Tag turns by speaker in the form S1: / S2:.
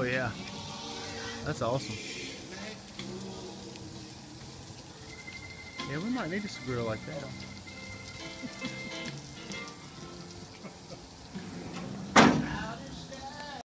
S1: Oh yeah, that's awesome. Yeah, we might need a grill like that.